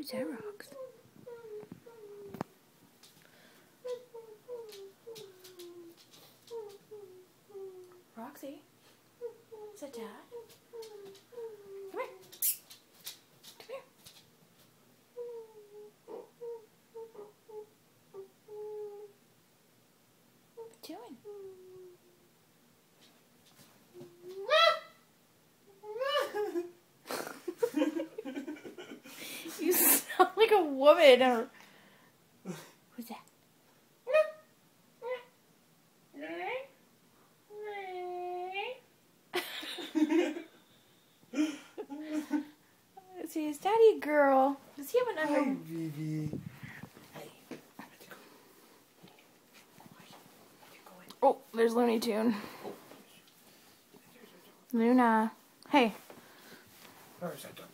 Who's that, Rox? Roxie? Is that Dad? Come here. Come here. What you doing? You sound like a woman. Who's that? See, his daddy girl. Does he have an under? Hi, baby. Oh, there's Looney Tune. Luna. Hey. Where is that dog?